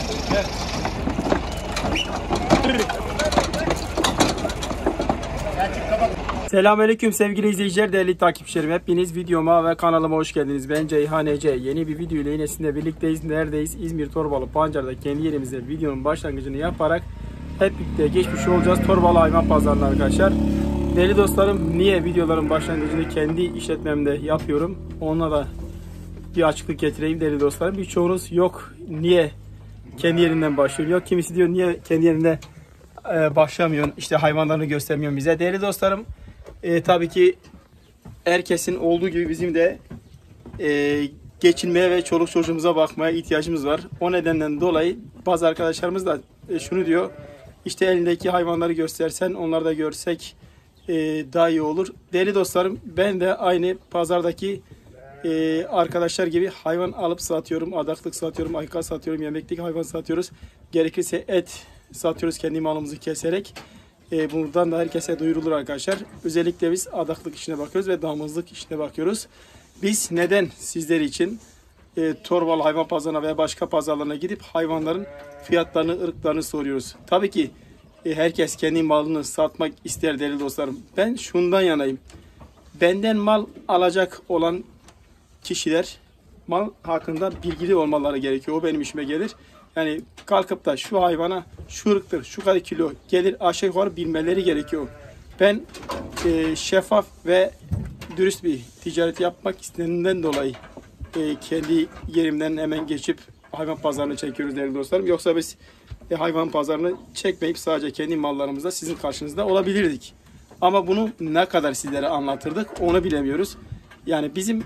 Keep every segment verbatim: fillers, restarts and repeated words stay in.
Gel. Selamünaleyküm sevgili izleyiciler, değerli takipçilerim. Hepiniz videoma ve kanalıma hoş geldiniz. Ben Ceyhan Ece. Yeni bir video ile yine sizinle birlikteyiz. Neredeyiz? İzmir Torbalı Pancar'da kendi yerimizde videonun başlangıcını yaparak hep birlikte geçmiş olacağız. Torbalı hayvan pazarına arkadaşlar. Değerli dostlarım, niye videoların başlangıcını kendi işletmemde yapıyorum? Ona da bir açıklık getireyim değerli dostlarım. Birçoğunuz yok niye kendi yerinden başlıyor? Yok kimisi diyor niye kendi yerinde e, başlamıyorsun? İşte hayvanlarını göstermiyorsun bize. Değerli dostlarım, e, tabii ki herkesin olduğu gibi bizim de e, geçinmeye ve çoluk çocuğumuza bakmaya ihtiyacımız var. O nedenden dolayı bazı arkadaşlarımız da e, şunu diyor. İşte elindeki hayvanları göstersen, onları da görsek e, daha iyi olur. Değerli dostlarım, ben de aynı pazardaki e, arkadaşlar gibi hayvan alıp satıyorum. Adaklık satıyorum, ayka satıyorum, yemeklik hayvan satıyoruz. Gerekirse et satıyoruz kendi malımızı keserek. E, buradan da herkese duyurulur arkadaşlar. Özellikle biz adaklık işine bakıyoruz ve damızlık işine bakıyoruz. Biz neden sizler için e, Torbalı hayvan pazarına veya başka pazarlarına gidip hayvanların fiyatlarını, ırklarını soruyoruz. Tabii ki e, herkes kendi malını satmak ister değerli dostlarım. Ben şundan yanayım. Benden mal alacak olan kişiler mal hakkında bilgili olmaları gerekiyor. O benim işime gelir. Yani kalkıp da şu hayvana şu ırktır, şu kadar kilo gelir aşağı yukarı bilmeleri gerekiyor. Ben e, şeffaf ve dürüst bir ticaret yapmak istediğimden dolayı e, kendi yerimden hemen geçip hayvan pazarını çekiyoruz değerli dostlarım. Yoksa biz e, hayvan pazarını çekmeyip sadece kendi mallarımızla sizin karşınızda olabilirdik. Ama bunu ne kadar sizlere anlatırdık onu bilemiyoruz. Yani bizim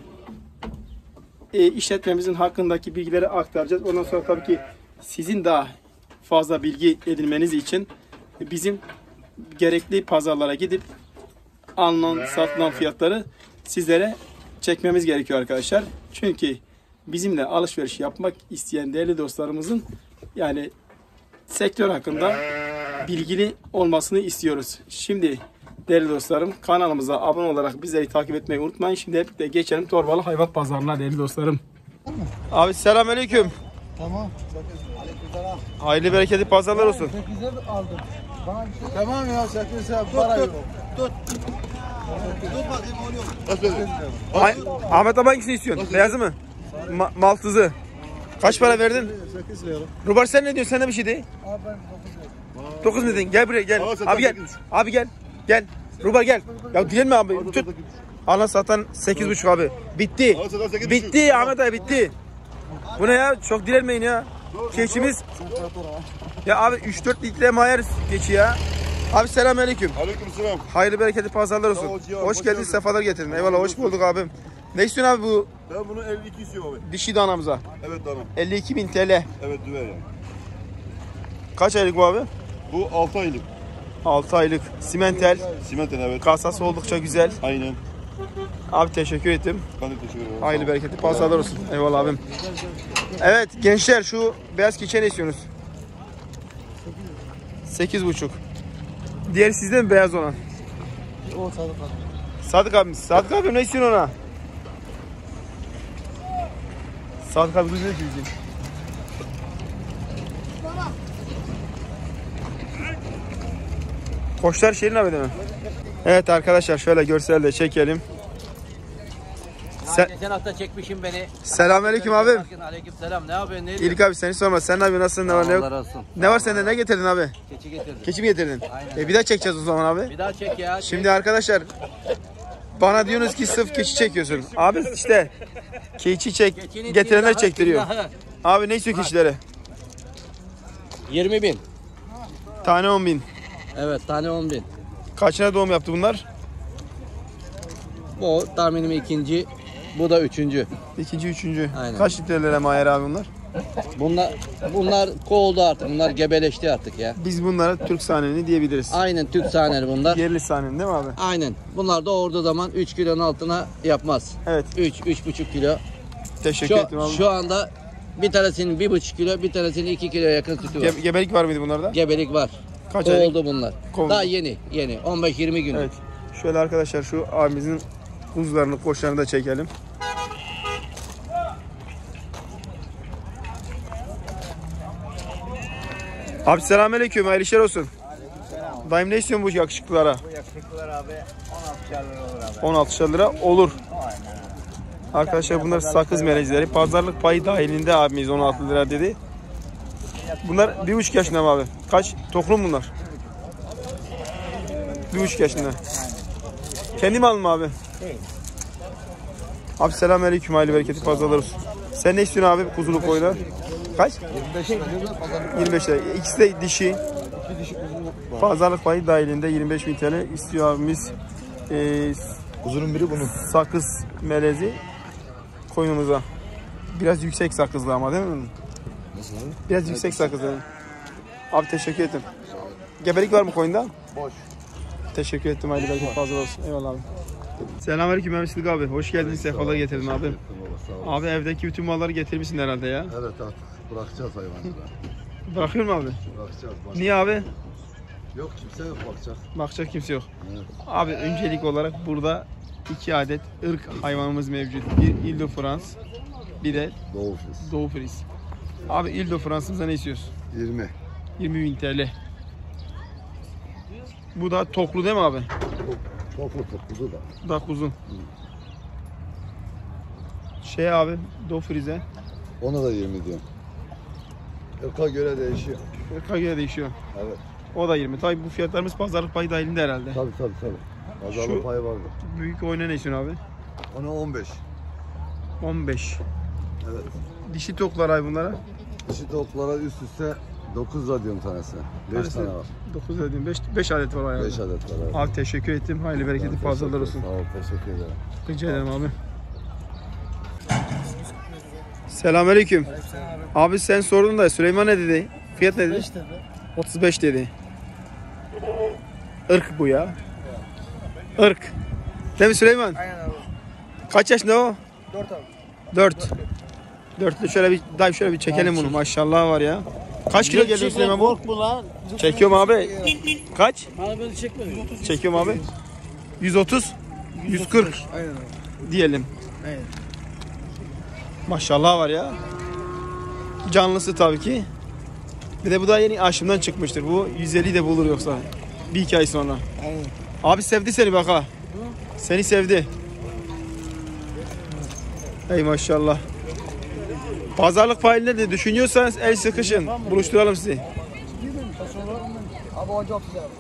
e, işletmemizin hakkındaki bilgileri aktaracağız. Ondan sonra tabii ki sizin daha fazla bilgi edinmeniz için bizim gerekli pazarlara gidip alınan, satılan fiyatları sizlere çekmemiz gerekiyor arkadaşlar. Çünkü bizimle alışveriş yapmak isteyen değerli dostlarımızın yani sektör hakkında bilgili olmasını istiyoruz. Şimdi değerli dostlarım, kanalımıza abone olarak bizleri takip etmeyi unutmayın. Şimdi hep de geçelim Torbalı hayvan pazarına değerli dostlarım. Abi selamünaleyküm. Tamam. Hayırlı bereketli pazarlar olsun. sekize aldım. Bana bir şey... Tamam ya sekize para yok. Tut. Tut bakayım oluyor. Ahmet abi hangisini istiyorsun? Beyazı mı? Ma Maltızı. Kaç para verdin? sekiz lira. Rubar sen ne diyorsun? Sen de bir şey değil. Abi ben dokuz lira. dokuz mu dedin? Gel buraya gel. Abi gel. Abi gel. Gel. Rubar gel. Ya diyelim mi abi? Tut. Ana satan sekiz buçuk abi. Bitti. Bitti Ahmet abi bitti. Bu ne ya? Çok dilenmeyin ya. Keçimiz. Ya abi üç dört litre mayar keçi ya. Abi selamünaleyküm. Aleykümselam. Hayırlı bereketli pazarlar olsun. Hoş, hoş geldin, sefalar getirdin. Eyvallah, hoş bulduk abim. Ne istiyorsun abi bu? Ben bunu elli iki istiyorum abi. Dişi danamıza. Evet danam. elli iki bin T L. Evet düve yani. Kaç aylık bu abi? Bu altı aylık. altı aylık. Simentel. Simentel evet. Kasası oldukça güzel. Aynen. Abi teşekkür ettim. Ben de teşekkür ederim. Hayırlı bereketli pazarlar olsun. Eyvallah abim. Evet gençler, şu beyaz keçe ne istiyorsunuz? sekiz buçuk. Diğer sizde mi beyaz olan? O Sadık abi. Sadık abim. Sadık abim ne istiyorsun ona? Sadık abi güzel güzel. Koçlar Şirin abi değil mi? Evet arkadaşlar, şöyle görselde çekelim. Sen... Geçen hafta çekmişim beni. Selamünaleyküm abim. Aleykümselam. Ne yapıyorsun? Ne İyilik abi, seni sorma. Sen ne yapıyorsun? Nasılsın? Ne var ne yok? Allah olsun. Ne var sende? Ne getirdin abi? Keçi getirdim. Keçi mi getirdin? Aynen. E bir daha çekeceğiz o zaman abi. Bir daha çek ya. Şimdi çek. arkadaşlar bana diyorsunuz ki sırf keçi çekiyorsun. Abi işte keçi çek Keçinin getirenler tillahı, çektiriyor. tillahı. Abi ne istiyor keçilere? yirmi bin. Tane on bin. Evet, tane on bin. Kaçına doğum yaptı bunlar? Bu tahminim ikinci. Bu da üçüncü. İkinci, üçüncü. Aynen. Kaç litrelere mahir abi bunlar? Bunlar bunlar kovuldu artık. Bunlar gebeleşti artık ya. Biz bunlara Türk sahneni diyebiliriz. Aynen Türk sahneli bunlar. Yerli sahneni değil mi abi? Aynen. Bunlar doğurduğu zaman üç kilonun altına yapmaz. Evet. üç üç buçuk kilo. Teşekkür ederim Şu, abi. şu anda bir tanesinin bir buçuk kilo, bir tanesinin iki kiloya yakın sütü var. Ge gebelik var mıydı bunlarda? Gebelik var. Kaç aylık? Kovuldu bunlar. Kovuldu. Daha yeni, yeni. on beş yirmi gün. Evet. Şöyle arkadaşlar şu abimizin kuzularını, koçlarını da çekelim. Abi selamünaleyküm, hayırlı işler olsun. Dayım ne istiyorsun bu yakışıklılara? Bu yakışıklılar abi on altı lira olur abi. on altı lira olur. Aynen. Arkadaşlar bunlar sakız melezleri. Pazarlık payı dahilinde abimiz on altı lira dedi. Bunlar bir buçuk yaşında mı abi? Kaç? Toklum bunlar. Bir buçuk yaşında. Kendi malın mı abi? Değil. Abi selamünaleyküm, hayırlı bereketli pazarlar olsun. Sen ne istiyorsun abi kuzulu koyuna? Kaç? yirmi beş lira diyorlar pazarlık. yirmi beş lira. İkisi de dişi. İki dişi kuzulu var. Pazarlık payı dahilinde yirmi beş bin T L istiyor abimiz. Ee, Kuzunun biri bunun. sakız melezi koyunumuza. Biraz yüksek sakızlı ama değil mi? Nasıl? Biraz yüksek sakızlı. Abi teşekkür ederim. Gebelik var mı koyunda? Boş. Teşekkür ettim. Hayırlı bereketli fazla olsun. Eyvallah abi. Selamünaleyküm Mehmet Sıdık abi. Hoş geldin. Sefalar getirdin abi. Abi evdeki bütün malları getirmişsin herhalde ya. Evet artık bırakacağız hayvanları. Bırakıyor mu abi? Bırakacağız. Başka. Niye abi? Yok kimse yok bakacak. Bakacak kimse yok. Evet. Abi öncelik olarak burada iki adet ırk hayvanımız mevcut. Bir Ile de France, bir de Doğu Filiz. Doğu Fris. Abi Ile de France'ımıza ne istiyorsun? yirmi. yirmi bin T L. Bu da toklu değil mi abi? Toplu toplu da. Bu da uzun. Şey abi, Doğu Fris'e Ona da yirmi diyorum. Irka göre değişiyor. ırka göre değişiyor. Evet. O da yirmi. Tabii bu fiyatlarımız pazarlık payı dahilinde herhalde. Tabii tabii tabii. Pazarlık Şu- payı vardı. Büyük oyuna ne istiyorsun abi? Ona on beş. on beş. Evet. Dişi toklar abi bunlara. Dişi tavuklara üst üste dokuz lira diyorum tanesi. beş tane var. dokuz dedim. beş, beş adet var herhalde. beş adet var. Evet. Abi teşekkür ettim. Hayırlı bereketli Ben fazlalar teşekkür- olsun. Sağ ol teşekkür ederim. Rica ederim abi. Selamünaleyküm. Abi sen sordun da Süleyman ne dedi? Fiyat ne dedi? otuz beş dedi. Irk bu ya. Irk. Değil mi Süleyman? Aynen abi. Kaç yaşında o? Dört abi. dört. dörtlü şöyle bir dayı şöyle bir çekelim bunu. Maşallah var ya. Kaç kilo geliyor Süleyman bu? Korkma lan. Çekiyorum abi. Kaç? Abi beni çekme. Çekiyorum abi. yüz otuz, yüz kırk Aynen abi. diyelim. Aynen. Maşallah var ya. Canlısı tabii ki. Bir de bu da yeni aşımdan çıkmıştır. Bu yüz elli de bulur yoksa. Bir iki ay sonra. Aynen. Abi sevdi seni bak ha. Seni sevdi. Ey maşallah. Pazarlık payını de düşünüyorsanız el sıkışın. Buluşturalım sizi. Abi hoca otuz abi.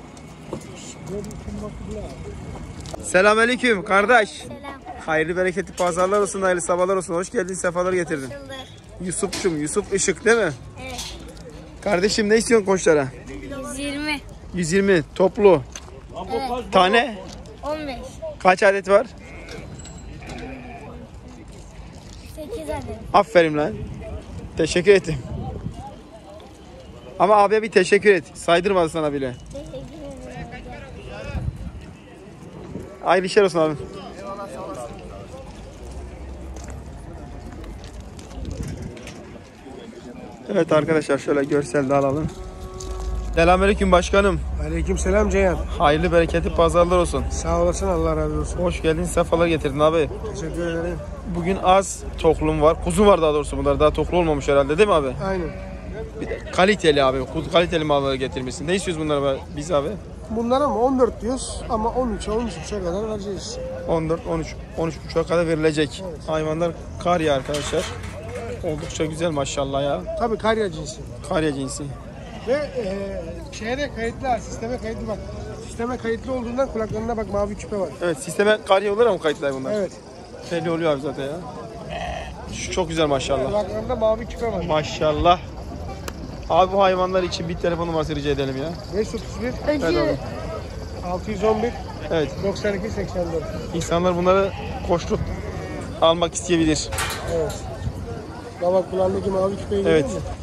Selamünaleyküm kardeş. Selam. Hayırlı bereketli pazarlar olsun, hayırlı sabahlar olsun. Hoş geldin, sefalar getirdin. Yıldır. Yusuf'cum, Yusuf Işık değil mi? Evet. Kardeşim ne istiyorsun koçlara? yüz yirmi. yüz yirmi toplu. Evet. Tane on beş. kaç adet var? sekiz adet. Aferin lan. Teşekkür ettim. Ama abiye bir teşekkür et. Saydırmadı sana bile. Teşekkür ederim. Hayırlı işler olsun abi. Evet arkadaşlar şöyle görsel de alalım. Selamünaleyküm başkanım. Aleykümselam Ceyhan. Hayırlı bereketli pazarlar olsun. Sağ olasın, Allah razı olsun. Hoş geldin, sefalar getirdin abi. Teşekkür ederim. Bugün az toklum var. Kuzu var daha doğrusu bunlar. Daha toklu olmamış herhalde değil mi abi? Aynen. Bir de kaliteli abi. Kuzu kaliteli malları getirmişsin. Ne istiyoruz bunlara biz abi? Bunlara mı on dört diyoruz ama on üçe on üçe kadar vereceğiz. on dört on üç on üç buçuğa kadar verilecek. Hayvanlar karya arkadaşlar. Oldukça güzel maşallah ya. Tabii karya cinsi. Karya cinsi. Ve e, şeye de kayıtlı ha, sisteme kayıtlı bak. Sisteme kayıtlı olduğundan kulaklarında bak mavi küpe var. Evet sisteme karya olarak mı kayıtlar bunlar? Evet. Belli oluyor abi zaten ya. Şu çok güzel maşallah. Kulaklarında mavi küpe var. Maşallah. Abi bu hayvanlar için bir telefon numarası rica edelim ya. beş otuz bir Evet abi. altı yüz on bir Evet. doksan iki seksen dört. İnsanlar bunları koçluk almak isteyebilir. Evet. Bak kulağındaki mavi küpeyi Evet. görüyor musun?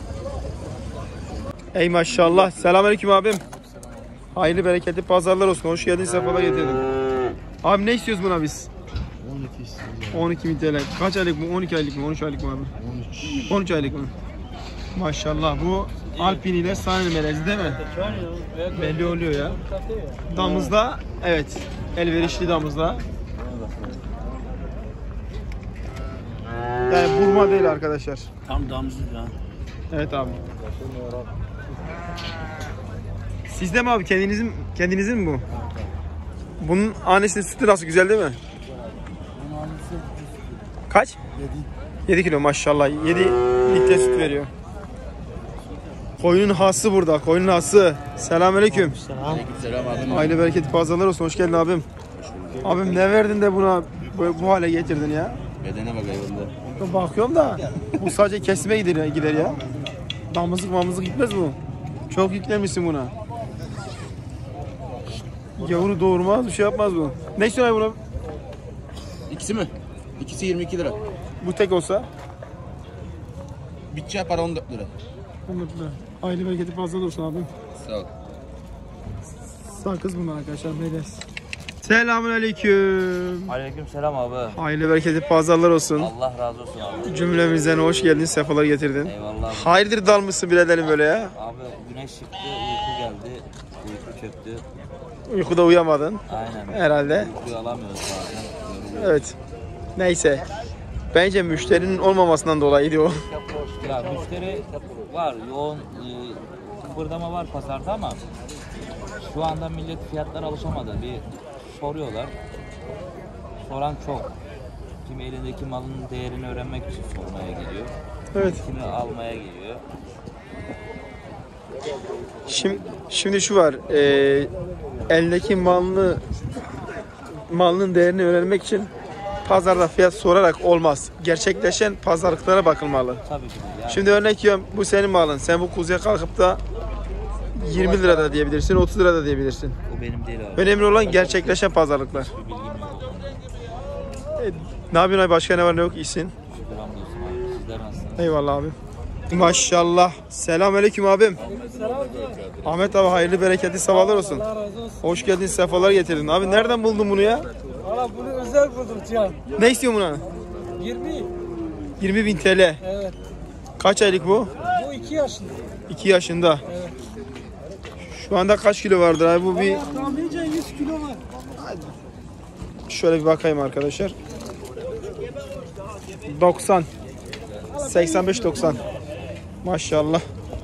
Ey maşallah. Selamünaleyküm abim. Hayırlı bereketli pazarlar olsun. Hoş geldin, sefalar getirdin. Abi ne istiyoruz buna biz? on iki bin T L. Kaç aylık mı? on iki aylık mı? on üç aylık mı abi? on üç. on üç aylık mı? Maşallah. Bu Alpini ile Sani melezi değil mi? Belli oluyor ya. Damızda evet. Elverişli damızda. Yani burma değil arkadaşlar. Tam damızlık ya. Evet abi. Sizde mi abi? Kendinizin kendinizin mi bu? Bunun annesinin sütü nasıl, güzel değil mi? Kaç? yedi kilo maşallah. yedi litre süt veriyor. Koyunun hası burada. Koyunun hası. Selamünaleyküm. Aleykümselam abim. Aile bereketi fazlalar olsun. Hoş geldin abim. Abim ne verdin de buna bu, bu hale getirdin ya? Bedene bak hayvanda. Ben bakıyorum da bu sadece kesime gider, gider ya. Damızlık mamızlık gitmez bu. Çok yüklemişsin buna. Yavru doğurmaz, bir şey yapmaz bu. Ne istiyorsun buna? İkisi mi? İkisi yirmi iki lira. Bu tek olsa? Bütçe para on dört lira. Mutlu. Aile bereketi fazla olsun abim. Sağ ol. Sağ kız bunlar arkadaşlar. Beyler. Selamünaleyküm. Aleyküm selam abi. Aile bereketi fazlalar olsun. Allah razı olsun abi. Cümlemizden hoş geldin, sefalar getirdin. Eyvallah abi. Hayırdır dalmışsın biraderim böyle ya? Abi güneş çıktı, uyku geldi. Uyku çöktü. Uykuda uyamadın Aynen. herhalde. Uykuyu alamıyoruz bazen. Yoruluyoruz. Evet. Neyse. Bence müşterinin olmamasından dolayıydı o. Ya müşteri var, yoğun e, kıpırdama var pazarda ama şu anda millet fiyatlara alışamadı. Bir soruyorlar. Soran çok. Kimi elindeki malın değerini öğrenmek için sormaya geliyor. Evet. Kimi almaya geliyor. Şimdi, şimdi şu var. E, eldeki malını malının değerini öğrenmek için pazarda fiyat sorarak olmaz. Gerçekleşen pazarlıklara bakılmalı. Tabii ki de. Yani Şimdi örnek veriyorum, bu senin malın. Sen bu kuzuya kalkıp da yirmi lira da diyebilirsin, otuz lira da diyebilirsin. o benim değil abi. Önemli olan gerçekleşen pazarlıklar. Bir bilgim yok o konuda. E, ne yapıyorsun abi? Başka ne var ne yok? İyisin. Şükür hamdolsun abi. Sizler nasılsınız? Eyvallah abi. Maşallah. Selamünaleyküm abim. Ahmet abi hayırlı bereketli sabahlar olsun. Hoş geldin, sefalar getirdin. Abi nereden buldun bunu ya? Valla bunu özel buldum Cihan. Ne istiyorsun buna? yirmi. yirmi bin T L. Evet. Kaç aylık bu? Bu iki yaşında. iki yaşında. Şu anda kaç kilo vardır abi? Bu bir Tahmince yüz kilo var. şöyle bir bakayım arkadaşlar. doksan. seksen beş doksan. Maşallah.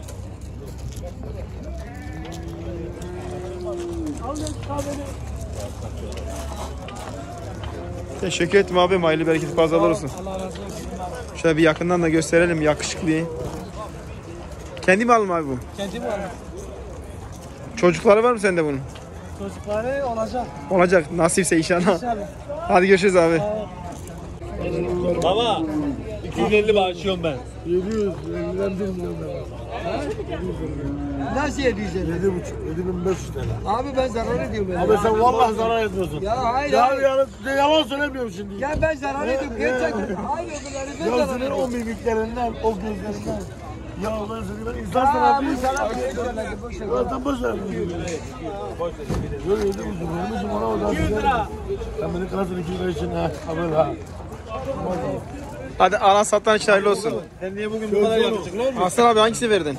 Teşekkür ederim abim. Hayırlı bereketli fazlalar olsun. Allah razı olsun. Şöyle bir yakından da gösterelim yakışıklıyı. Kendi mi alım abi bu? Kendim aldım. Çocukları var mı sende bunun? Çocukları olacak. Olacak. Nasipse inşallah. İnşallah. Hadi görüşürüz abi. Baba iki yüz elli bağışıyorum ben. Nasıl yedi yüz elli? yedi buçuk, yedi bin beş yüz lira. Abi ben zarar ediyorum. Abi sen vallahi zarar ediyorsun. Ya hayır Ya hayır. yalan, yalan söylemiyorum şimdi. Ya ben zarar ediyorum. Gerçekten. Hayır öbürleri ben Ya zarar senin ediyorum. o mimiklerinden, o gözlerinden. Ya ben seni ben insan sana bir sana bir şey söyledim. Boş ver. Zaten boş ver. Böyle yedi buçuk vermişim ona o da. yüz lira. Sen beni kalsın iki lira için ha. Haber ha. Hadi alan satan için hayırlı olsun. Sen niye bugün bu kadar yapıyorsun lan? Aslan abi hangisini verdin?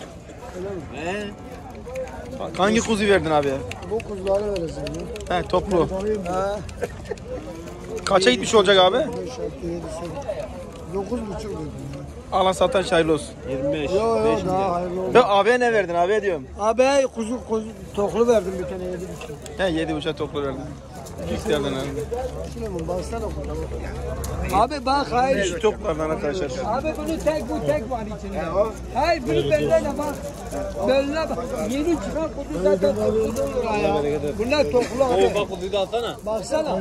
Hangi kuzuyu verdin abi? Bu kuzuları vereceğim. He toplu. Ha. Kaça gitmiş olacak abi? beş, altı, yedi, sekiz. dokuz buçuk dedim. Alan satan için hayırlı olsun. yirmi beş. Yok yok daha hayırlı olsun. Ya abiye ne verdin abiye diyorum. Abi kuzu kuzu toklu verdim bir tane yedi buçuk. He yedi buçuk toplu verdin. Büyüklerden herhalde. Şuna mı baksana kuzu. Abi bak hayır. Şu toplardan arkadaşlar. Abi bunu tek bu tek var içinde. Hayır bunu beline de bak. Beline bak. Yeni çıkan kuzu zaten toklu olur ya. Bunlar toklu abi. Bak kuzuyu da alsana. Baksana.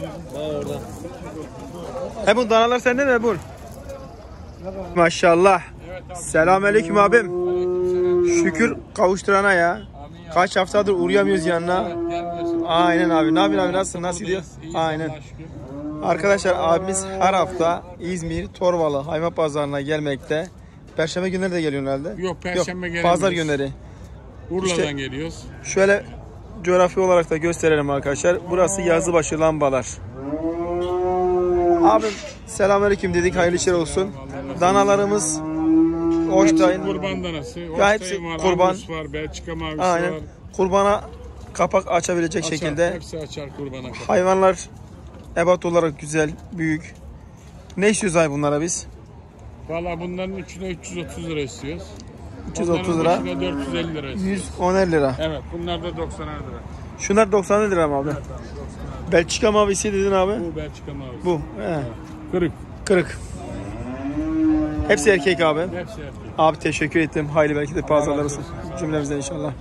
He bu danalar sende mi Ebul? Maşallah. Selamünaleyküm abim. Şükür kavuşturana ya. Kaç haftadır uğrayamıyoruz yanına. Aynen abi. Ne yapıyorsun abi? Nasılsın? Nasıl gidiyor? Aynen. Arkadaşlar abimiz her hafta İzmir Torbalı hayvan pazarına gelmekte. Perşembe günleri de geliyor herhalde. Yok, Perşembe gelemiyoruz. Pazar günleri. Urla'dan İşte- geliyoruz. Şöyle coğrafi olarak da gösterelim arkadaşlar. Burası Yazıbaşı Lambalar. Abim selamünaleyküm dedik. Hayırlı işler olsun. Danalarımız Holstein. Kurban danası. Ya hepsi Holstein var, kurban. Angus var, Belçika mavisi Aynen. var. Kurbana kapak açabilecek Açar, şekilde. hepsi açar kurbana kadar. Hayvanlar ebat olarak güzel, büyük. Ne istiyoruz ay bunlara biz? Valla bunların üçüne üç yüz otuz lira istiyoruz. üç yüz otuz lira. Onların dört yüz elli lira. yüz on lira. Evet, bunlar da doksan lira. Şunlar doksan lira mı abi? Belçika mavisi dedin abi. Bu Belçika mavisi. Bu. He. Kırık. Kırık. Hepsi erkek abi. Hepsi erkek. Abi teşekkür ettim. Hayırlı belki de pazarlar olsun. Cümlemizden inşallah.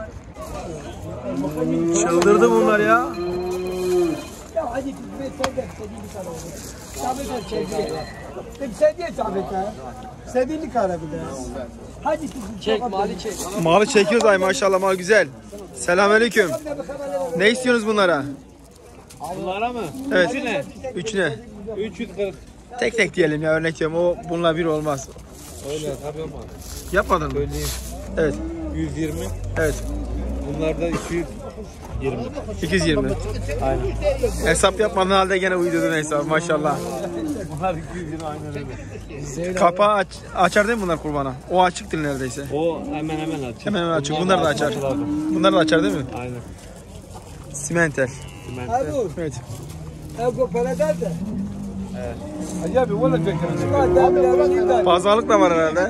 Çıldırdı bunlar ya. Ya hadi gitme sen de istediğin kadar olur. Sabit et çeviriye. Sen diye sabit ha. İstediğin kadar bir de. Hadi çek mali çek. Malı çekiyoruz ay maşallah, mal güzel. Selamünaleyküm. Ne istiyorsunuz bunlara? Bunlara mı? Evet. Üçüne. üç yüz kırk. Tek tek diyelim ya, örnek diyorum. O bununla bir olmaz. Öyle tabii ama. Yapmadın mı? Söyleyeyim. Evet. yüz yirmi. Evet. Bunlar da iki yüz yirmi. iki yüz yirmi. Aynen. Hesap yapmadığın halde gene uydurdun hesap maşallah. Bunlar iki yüz yirmi aynen öyle. Kapağı aç, açar değil mi bunlar kurbana? O açıktır neredeyse. O hemen hemen açık. Hemen hemen açık. Bunlar da açar. Bunlar da açar değil mi? Aynen. Simentel. Hadi. Evet. Ego para derdi. Acaba valla beklerim. Pazarlık da var herhalde.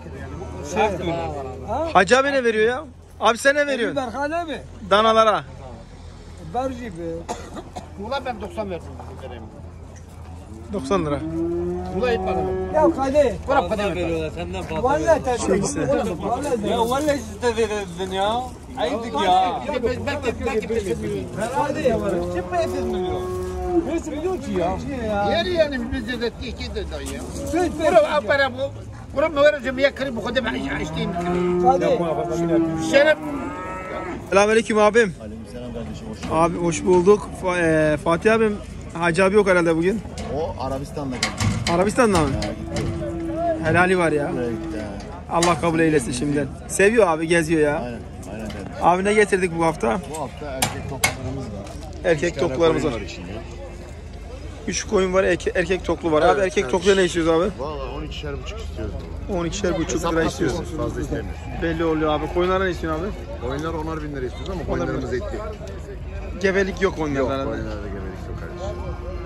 Hacı abi ne veriyor ya? Abi sen ne veriyorsun? Berhane mi? Danalara. Ver gibi. Ulan ben doksan verdim. doksan lira. Ulan hep bana. Ya hadi. Bırak para veriyorlar senden fazla. Vallahi tabii. Şeysi. Vallahi. Ya vallahi siz de verirdin ya. Ayıptık ya. Ben ben ben Hadi. Çıkma yapıyorsun. Neresi biliyor ki ya? Yeri yani bizde de iki de dayı. Söz Bura para bu. Bura mı vereceğim ya kırım bu kadar ben işteyim. Hadi. Şeref. Selamünaleyküm abim. Aleykümselam kardeşim, hoş geldin. Abi hoş bulduk. Fa- e, Fatih abim, Hacı abi yok herhalde bugün. O Arabistan'da geldi. Arabistan'da mı? Ha, gitti. Helali var ya. Buraya gitti ha. Allah kabul eylesin şimdiden. Seviyor abi, geziyor ya. Aynen. Aynen geldi. Abi ne getirdik bu hafta? Bu hafta erkek toplarımız var. Erkek Bir tane toklarımız koyun var. içinde. üç koyun var, erke- erkek toklu var. Abi erkek tokluya ne istiyoruz abi? Valla on ikişer buçuk istiyoruz. on ikişer buçuk lira istiyoruz. Fazla istemiyoruz. Belli oluyor abi. Koyunlara ne istiyorsun abi? Oyunlar onar bin lira istiyoruz ama koyunlarımız etli. Gebelik yok Yok, oyunlarda herhalde. koyunlarda gebelik yok kardeşim.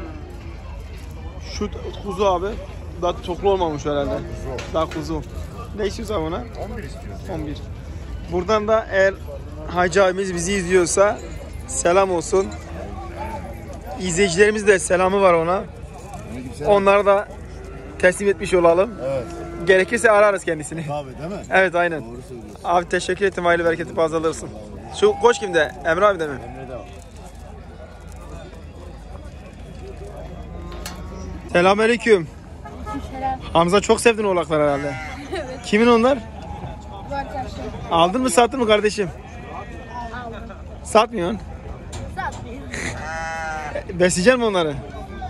Şu kuzu abi. Daha toklu olmamış herhalde. Daha kuzu. Ne istiyoruz abi ona? on bir istiyoruz. on bir. Buradan da eğer Hacı abimiz bizi izliyorsa selam olsun. İzleyicilerimiz de selamı var ona. Onları da teslim etmiş olalım. Evet. Gerekirse ararız kendisini. Tabii değil mi? Evet aynen. Doğru söylüyorsun. Abi teşekkür ettim. Hayırlı bereketli pazarlarsın. Şu koç kimde? Emre abi de mi? Emre de var. Selamünaleyküm. Selam. Hamza çok sevdin oğlaklar herhalde. Kimin onlar? Bu arkadaşlar. Aldın mı sattın mı kardeşim? Aldım. Satmıyorsun. Satmayayım. Besleyecek misin onları?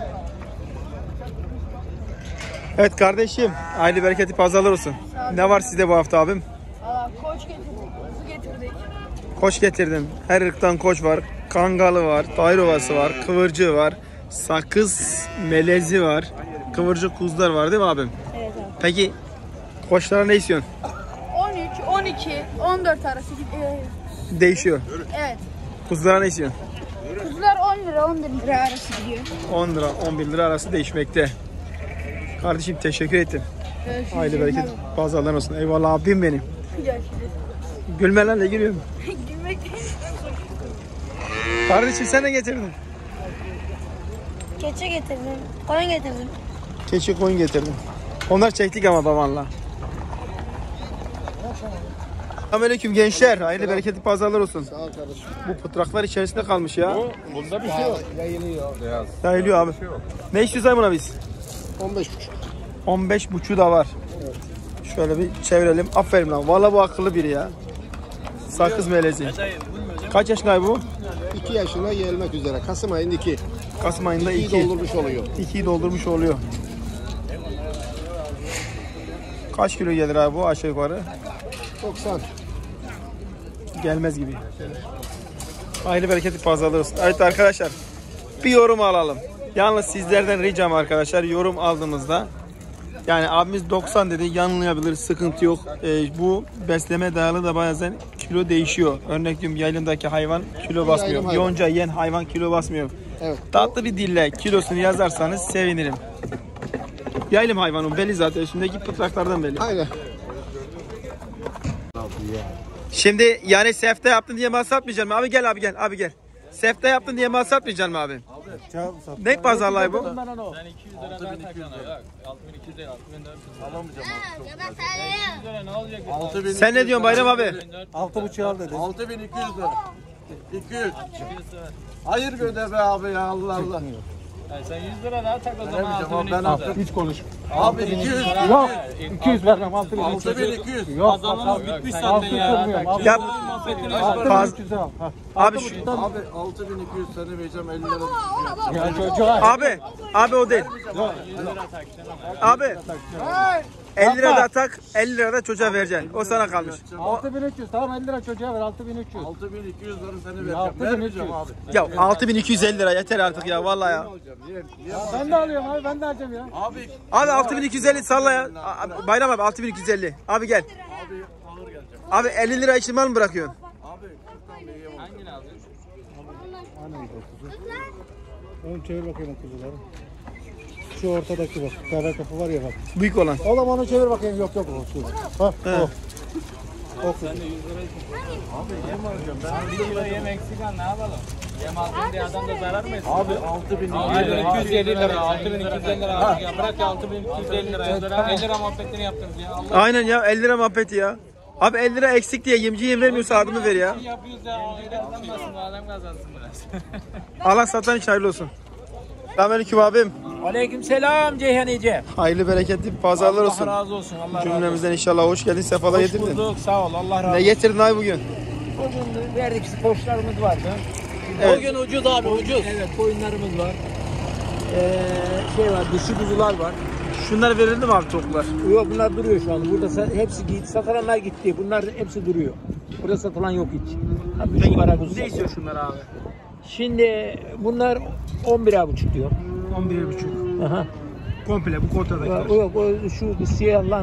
Evet kardeşim. Hayırlı bereketli pazarlar olsun. Ne var sizde bu hafta abim? Aa, koç getirdik. Kuzu getirdik. Koç getirdim. Her ırktan koç var. Kangalı var. Tayrovası var. Kıvırcığı var. Sakız melezi var. Kıvırcık kuzular var değil mi abim? Evet abi. Peki koçlara ne istiyorsun? on üç, on iki, on dört arası. Ee, Değişiyor. evet. Kuzulara ne istiyorsun? Kuzular on lira, on bir lira arası gidiyor. on lira, on bir lira arası değişmekte. Kardeşim teşekkür ettim. Görüşürüz. Hayırlı bereket. Pazarlar olsun. Eyvallah abim benim. Görüşürüz. Gülmelerle giriyorum. Gülmek. Kardeşim sen ne getirdin? Keçi getirdim. Koyun getirdim. Keçi koyun getirdim. Onlar çektik ama babanla. Selamünaleyküm gençler. Hayırlı bereketli pazarlar olsun. Sağ ol kardeşim. Bu pıtraklar içerisinde kalmış ya. Bunda bir şey yok. Yayılıyor abi. Ne istiyoruz buna biz? on beş buçuk. on beş buçuğu da var. Şöyle bir çevirelim. Aferin lan. Vallahi bu akıllı biri ya. Sakız melezi. Kaç yaşında bu? iki yaşına gelmek üzere. Kasım ayında iki. Kasım ayında İkiyi iki. doldurmuş oluyor. ikiyi doldurmuş oluyor. Kaç kilo gelir abi bu aşağı yukarı? doksan. Gelmez gibi. Hayırlı bereketli pazarlar olsun. Evet arkadaşlar. Bir yorum alalım. Yalnız sizlerden ricam arkadaşlar, yorum aldığımızda yani abimiz doksan dedi, yanılabilir, sıkıntı yok. Ee, bu besleme dayalı da bazen kilo değişiyor. Örnek diyorum, yaylımdaki hayvan kilo basmıyor. Yaylım hayvan. Yonca yiyen hayvan kilo basmıyor. Evet. Tatlı bir dille kilosunu yazarsanız sevinirim. Yaylım hayvanın belli zaten, üstündeki pıtraklardan belli. Aynen. Şimdi yani sefte yaptın diye mal satmayacaksın mı? Abi gel abi gel abi gel. Sefte yaptın diye mal satmayacaksın mı abi? Ne pazarlığı bu? Sen iki yüz lira daha takana yok. altı bin iki yüz değil, altı bin dört yüz. Alamayacağım abi. iki yüz lira ne olacak? altı bin Sen ne diyorsun Bayram abi? Altı buçuk al dedi. altı bin iki yüz lira. iki yüz. Hayır bir öde be abi ya Allah Allah. Yani sen yüz lira daha tak o zaman Veremeyeceğim altı bin abi, ben iki yüz lira. Hiç konuş. Abi iki yüz. Yok. iki yüz vermem. altı bin. altı bin iki yüz. Yok. Pazarlığımız bitmiş zaten ya. Ya Muhabbetini faz... Abi şu... Abi altı bin iki yüz sana vereceğim elli lira. Ya çocuğa. Abi, abi o değil. Abi, elli lira da tak, elli lira da çocuğa vereceksin. O sana kalmış. altı bin üç yüz. Tamam elli lira çocuğa ver. altı bin üç yüz. altı bin iki yüz lira sana altı vereceğim. bin üç yüz. Vermeyeceğim abi. Ya altı bin iki yüz elli lira yeter artık ya vallahi ya. Ben de alıyorum abi. Ben de alacağım ya. Abi Abi altı bin iki yüz elli salla ya. A- Bayram abi altı bin iki yüz elli. Abi gel. Abi elli lira için mal mı bırakıyorsun? hangini alacaksın? Onu çevir bakayım o kuzuları. Şu ortadaki bak. Kara kapı var ya bak. Büyük olan. Oğlum onu çevir bakayım. Yok yok o şu. Ha o. O kuzu. bir kilo yem eksik al ne yapalım? Yem aldın diye adam da zarar mı etsin? abi altı bin iki yüz elli lira, altı bin iki yüz elli lira. Ya bırak ya altı bin iki yüz elli lira. elli lira muhabbetini yaptınız ya. Allah Aynen ya elli lira muhabbeti ya. Abi elli lira eksik diye yemci yem vermiyorsa adımı ver ya. yapıyoruz ya. Öyle kazanmasın bu adam kazansın biraz. Allah satan için hayırlı olsun. Selamünaleyküm abim. Aleykümselam Ceyhan Ece. Hayırlı bereketli bir pazarlar olsun. Allah razı olsun. Allah razı olsun. Cümlemizden inşallah hoş geldin. Sefalar Hoş getirdin. bulduk. Sağ ol. Allah razı Ne olsun. getirdin abi bugün? Bugün verdik poşlarımız vardı. Evet. Bugün ucuz abi ucuz. Evet koyunlarımız var. Ee, şey var dişi kuzular var. Şunlar verildi mi abi toplar? Yok bunlar duruyor şu anda. Burada sa- hepsi gitti. Satılanlar gitti. Bunlar hepsi duruyor. Burada satılan yok hiç. Ha, bütün kara kuzu Ne satıyor. istiyor şunlar abi? Şimdi bunlar on bir buçuk diyor. on bir buçuk. Aha. Komple bu kontradakiler. O yok o şu siyahlar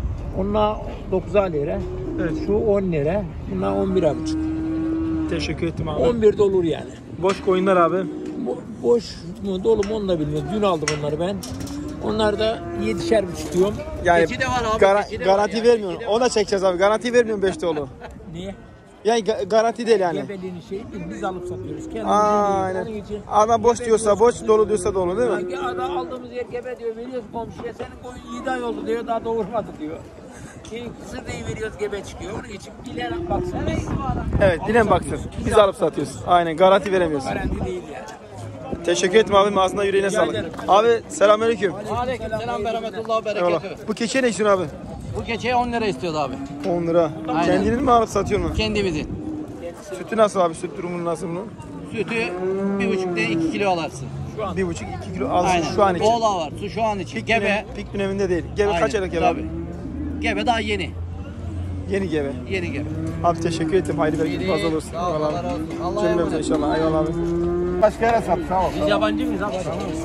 onlar dokuz lira. Evet. Şu on lira. Bunlar on bir buçuk. Teşekkür ettim abi. on bir de olur yani. Boş koyunlar abi. Bo- boş mu dolu mu onu da bilmiyorum. Dün aldım onları ben. Onlar da yedişer buçuk diyorum. Yani Keçi de var abi. gara- keçi de garanti var ya, vermiyorsun. keçi de Onu da çekeceğiz abi. Garanti vermiyorsun beş dolu. Niye? Yani ga- garanti değil yani. Gebeliğini şey değil, biz alıp satıyoruz. Kendimiz Aynen. Onun için Adam boş diyorsa boş, dolu diyorsa dolu değil mi? Sanki adam aldığımız yer gebe diyor, veriyoruz komşuya, senin koyun yedi ay oldu diyor, daha doğurmadı diyor. Şey, kısır deyi veriyoruz, gebe çıkıyor. Onun için bilen baksın. Evet, dilen baksın. Biz alıp satıyoruz. Aynen, garanti veremiyorsun. Garanti değil yani. Teşekkür ederim abim. Ağzına yüreğine sağlık. Abi selamünaleyküm. Aleykümselam ve rahmetullah Eyvallah. bereketü. Bu keçi ne istiyorsun abi? Bu keçeye on lira istiyordu abi. on lira. Aynen. Kendini mi alıp satıyor mu? Kendimizin. Sütü nasıl abi? Süt durumu nasıl bunun? Sütü bir buçuk de iki kilo alarsın. Bir buçuk iki kilo alsın Aynen. şu an için. Oğlağı var. Su şu an için. Gebe. Pik döneminde değil. Gebe kaç Aynen, aylık gebe tabii. abi? Gebe daha yeni. Yeni gebe. Yeni gebe. Abi teşekkür ederim. Hayırlı bereketli fazla olsun. Eyvallah abi. Cümlemize inşallah. Eyvallah abi. Başka yere sat sağ ol. Biz yabancı mıyız abi?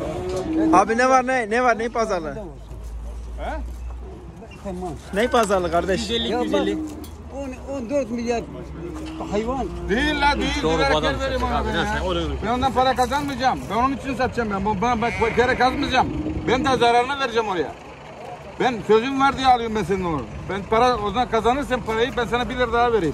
Abi ne var ne? Ne var? Ne pazarlığı? Ne pazarlığı kardeş? yüz elli yüz elli. on dört milyar hayvan. Değil la değil. Bilerek gel vereyim ona ben ya. Ben ondan para kazanmayacağım. Ben onun için satacağım ben. Bu- Bana bak kere kazmayacağım. Ben de zararını vereceğim oraya. Ben sözüm var diye alıyorum ben senin onu. Ben para o zaman kazanırsam parayı ben sana bir lira daha vereyim.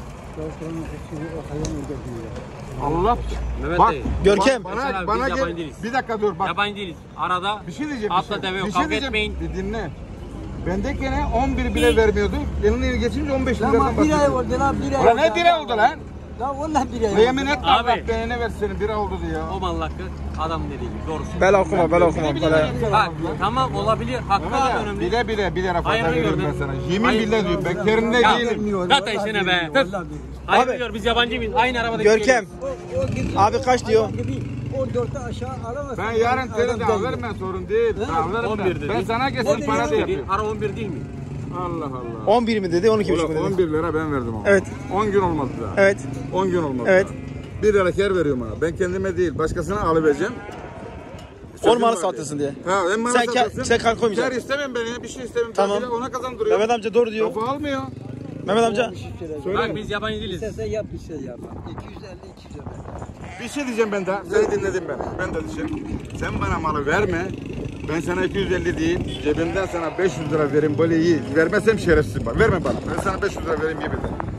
Allah. Bak, Görkem. bak, bana, bana gel. Bir dakika dur bak. Yabancı değiliz. Arada Bir şey diyeceğim. atla bir şey, deve yok, bir şey kavga diyeceğim. etmeyin. Bir dinle. Bendekine on bir bile vermiyordu. Eline geçince on beş liradan Ama bir ay bahsediyor. oldu lan bir ay Ulan oldu. ne bir ay oldu lan? Lan vallahi bir ay Ve oldu. yemin etme Abi. Allah beğene ver seni bir ay oldu diye ya. O malın hakkı adam dediği gibi doğrusu. Bel okuma, bel okuma. Bel. Bak tamam olabilir. Hakkı Mehmet abi abi, önemli. bile bile bir lira fazla Hayırlı veriyorum gördün. ben sana. Yemin Hayır. billah diyorum. Ben kerimde Ya, değilim. Zaten işine be. Hayır diyor biz yabancı mıyız? Aynı arabada Görkem. Abi kaç diyor? on dörtte aşağı alamazsın. Ben yarın seni de Adam alırım ben sorun değil. Alırım on bir ben. dedi. Ben sana kesin para da yapıyorum. Ara on bir değil mi? Allah Allah. on bir mi dedi? on iki buçuk mu Ulan dedi? on bir lira ben verdim ama. Evet. on gün olmadı daha. Evet. on gün olmadı. Evet. daha. bir lira kar veriyorum ha. Ben kendime değil başkasına alıvereceğim. On malı var satıyorsun diye. Ha, hem bana Sen kar- satıyorsun. sen kar koymayacaksın. Kar istemem ben ya. Bir şey istemem. Tamam. Tabii ona kazandırıyor. Mehmet amca doğru diyor. Kafa almıyor. Mehmet amca. Bak biz yabancı değiliz. sen yap bir şey yap. iki yüz elli iki yüz elli. Bir şey diyeceğim ben de. Seni dinledim ben. Ben de diyeceğim. Sen bana malı verme. Ben sana iki yüz elli değil. Cebimden sana beş yüz lira vereyim böyle iyi. Vermezsem şerefsizim bak. Verme bana. Ben sana beş yüz lira vereyim gibi de.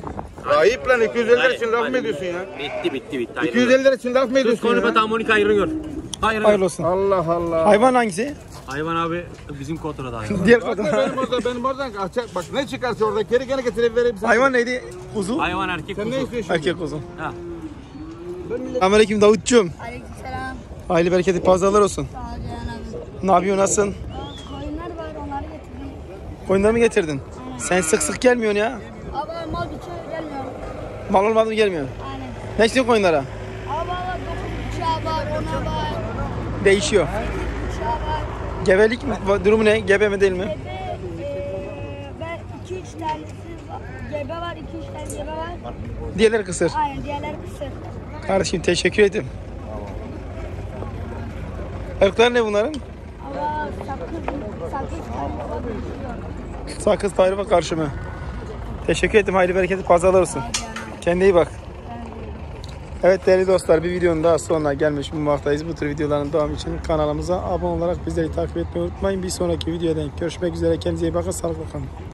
Ayıp lan iki yüz elli lira için laf mı ediyorsun ya? Bitti bitti bitti. iki yüz elli lira için laf mı ediyorsun Konu ya? beta Monika ayrılıyor. Hayır. Hayırlı olsun. Allah Allah. Hayvan hangisi? Hayvan abi bizim Kotora'da hayvan. Diğer Bak kadın. benim orada benim oradan açacak. Bak ne çıkarsa orada geri gene getirip vereyim sana. Hayvan neydi? Kuzu. Hayvan erkek Sen ne kuzu. istiyorsun? Erkek kuzu. Ha. Aleyküm Davutcuğum. Aleykümselam. Hayırlı bereketli pazarlar olsun. Sağ ol Cihan abi. Ne yapıyorsun, nasılsın? Koyunlar var onları getirdim. Koyunları mı getirdin? Sen sık sık gelmiyorsun ya. Abi mal bitiyor gelmiyor. Mal olmadı mı gelmiyor? Aynen. Ne istiyorsun koyunlara? Abi valla dokuz bıçağı var, ona var. Değişiyor. Bıçağı var. Gebelik mi? Durumu ne? Gebe mi değil mi? Gebe eee ve iki üç tanesi var. Gebe var, iki üç tane gebe var. Diğerleri kısır. Aynen diğerleri kısır. Kardeşim teşekkür ederim. Irklar ne bunların? Ama sakız, sakız tane baba düşüyor. Sakız tarife karşı mı? Teşekkür ederim. Hayırlı bereketli pazarlar olsun. Kendine iyi bak. Evet değerli dostlar, bir videonun daha sonuna gelmiş bulunmaktayız. Bu tür videoların devamı için kanalımıza abone olarak bizleri takip etmeyi unutmayın. Bir sonraki videoda görüşmek üzere. Kendinize iyi bakın. Sağlıkla kalın.